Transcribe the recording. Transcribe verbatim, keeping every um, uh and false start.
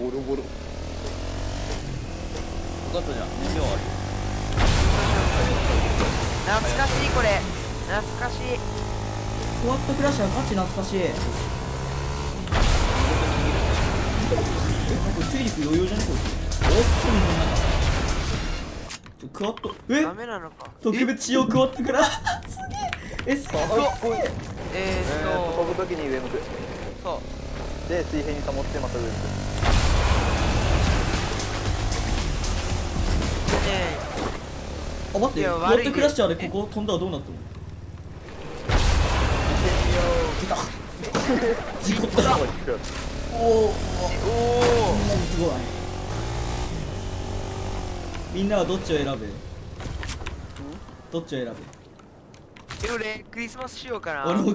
ボロボロ。 分かったじゃん、燃料ある。 懐かしいこれ。懐かしい。 クワッドクラッシャーガチ懐かしい。え、なんか水陸余裕じゃねこいつ。おっと、水の中。クワッド、え、 ダメなのか。 特別仕様クワッドクラッシャー。すげえ。え、すげえ。 こういう。 えーっと飛ぶときに上向く。 そうで、水平に保ってまた上向く。 ねあ、待って、 いやクワッドクラッシャーでここ飛んだらどうなったの？出た。事故った。おお。 おおすごい。みんなはどっちを選ぶ？どっちを選ぶ？ 俺クリスマスしようかな。 俺も